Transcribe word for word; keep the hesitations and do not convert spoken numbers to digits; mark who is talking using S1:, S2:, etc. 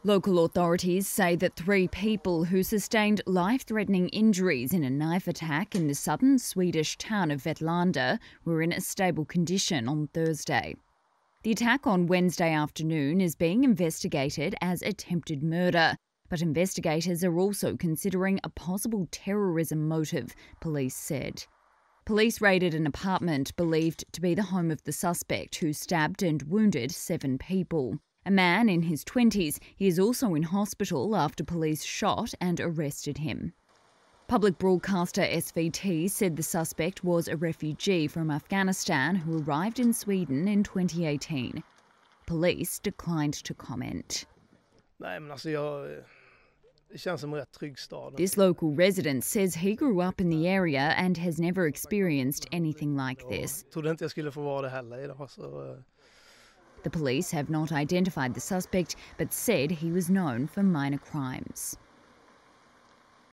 S1: Local authorities say that three people who sustained life-threatening injuries in a knife attack in the southern Swedish town of Vetlanda were in a stable condition on Thursday. The attack on Wednesday afternoon is being investigated as attempted murder, but investigators are also considering a possible terrorism motive, police said. Police raided an apartment believed to be the home of the suspect who stabbed and wounded seven people. A man in his twenties, he is also in hospital after police shot and arrested him. Public broadcaster S V T said the suspect was a refugee from Afghanistan who arrived in Sweden in twenty eighteen. Police declined to comment.
S2: Nej, men alltså jag, det känns som en rätt trygg stad.
S1: This local resident says he grew up in the area and has never experienced anything like this.
S2: Jag trodde inte jag skulle få vara det heller idag, så.
S1: The police have not identified the suspect but said he was known for minor crimes.